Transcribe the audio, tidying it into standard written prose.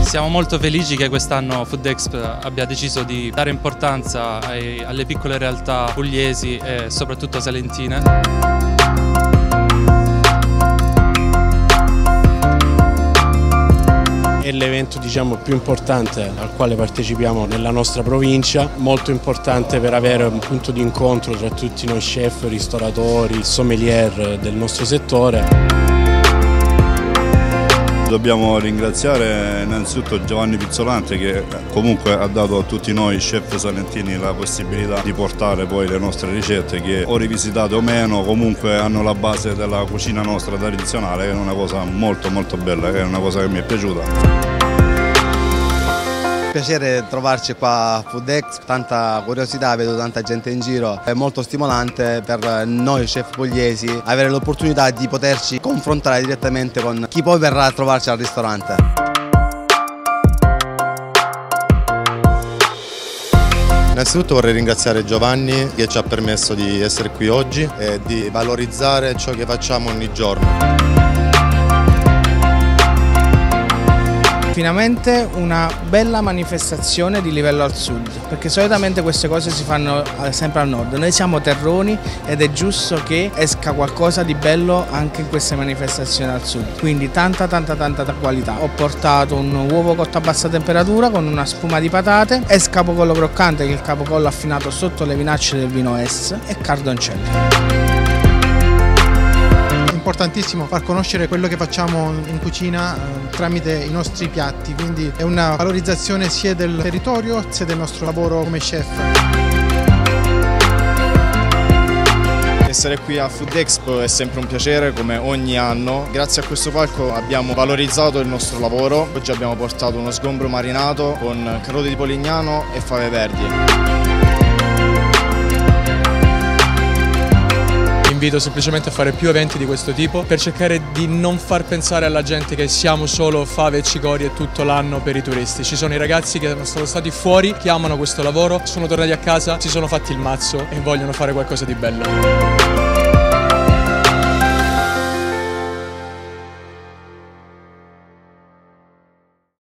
Siamo molto felici che quest'anno Foodexp abbia deciso di dare importanza alle piccole realtà pugliesi e soprattutto salentine. È l'evento più importante al quale partecipiamo nella nostra provincia, molto importante per avere un punto di incontro tra tutti noi chef, ristoratori, sommelier del nostro settore. Dobbiamo ringraziare innanzitutto Giovanni Pizzolante che comunque ha dato a tutti noi chef salentini la possibilità di portare poi le nostre ricette che o rivisitate o meno comunque hanno la base della cucina nostra tradizionale, che è una cosa molto bella, che è una cosa che mi è piaciuta. Piacere trovarci qua a Foodexp, tanta curiosità, vedo tanta gente in giro, è molto stimolante per noi chef pugliesi avere l'opportunità di poterci confrontare direttamente con chi poi verrà a trovarci al ristorante. Innanzitutto vorrei ringraziare Giovanni che ci ha permesso di essere qui oggi e di valorizzare ciò che facciamo ogni giorno. Finalmente una bella manifestazione di livello al sud, perché solitamente queste cose si fanno sempre al nord. Noi siamo terroni ed è giusto che esca qualcosa di bello anche in queste manifestazioni al sud. Quindi tanta qualità. Ho portato un uovo cotto a bassa temperatura con una spuma di patate e capocollo croccante, che è il capocollo affinato sotto le vinacce del vino S, e cardoncelli. È importantissimo far conoscere quello che facciamo in cucina tramite i nostri piatti, quindi è una valorizzazione sia del territorio sia del nostro lavoro come chef. Essere qui a Foodexp è sempre un piacere, come ogni anno. Grazie a questo palco abbiamo valorizzato il nostro lavoro. Oggi abbiamo portato uno sgombro marinato con carote di Polignano e fave verdi. Invito semplicemente a fare più eventi di questo tipo per cercare di non far pensare alla gente che siamo solo fave e cicorie tutto l'anno per i turisti. Ci sono i ragazzi che sono stati fuori, che amano questo lavoro, sono tornati a casa, si sono fatti il mazzo e vogliono fare qualcosa di bello.